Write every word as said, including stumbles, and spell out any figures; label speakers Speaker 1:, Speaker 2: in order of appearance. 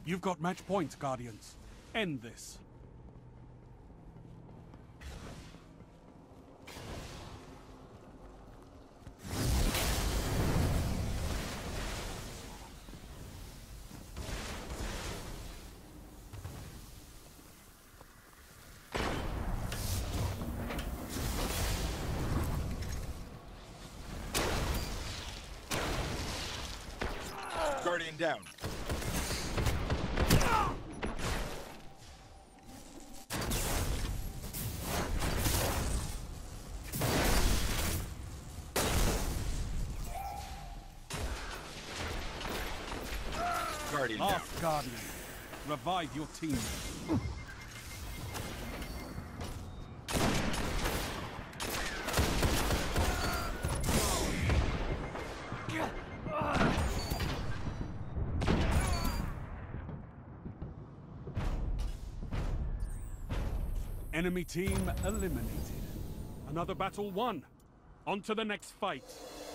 Speaker 1: You've got match point, Guardians. End this.
Speaker 2: Guardian down. Guardian down.
Speaker 1: Last Guardian. Revive your team. Enemy team eliminated. Another battle won. On to the next fight.